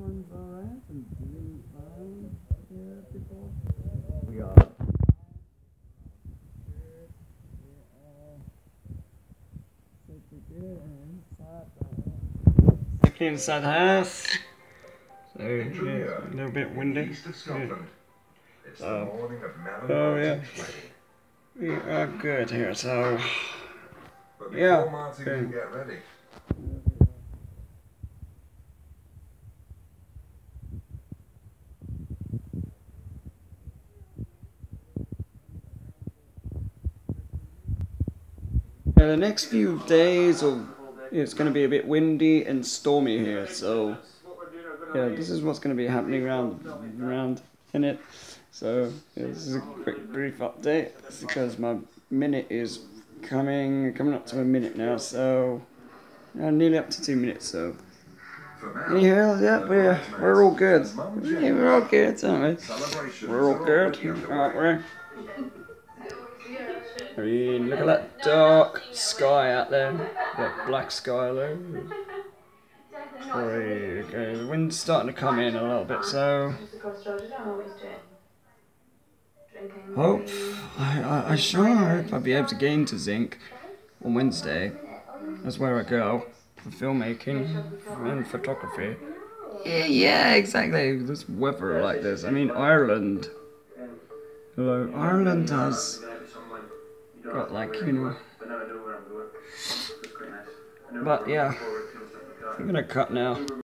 plans are at and doing fine here before. We are. Back inside the house. So yeah, a little bit windy. Oh yeah. We are good here, so yeah. The next few days, it's going to be a bit windy and stormy here, so yeah, this is what's going to be happening around in it. So yeah, this is a quick brief update. It's because my minute is coming up to a minute now, so nearly up to 2 minutes. So anyhow, yeah, we're all good. Yeah, we're all good, aren't we? We're all good, aren't we? I mean, look at that dark sky out there, that black sky there. Okay, the wind's starting to come in a little bit, so I sure hope I'll be able to get into Zinc on Wednesday. That's where I go for filmmaking and photography. Yeah, exactly. This weather like this. I mean, Ireland. Hello, Ireland has got like, you know. But yeah, I'm gonna cut now.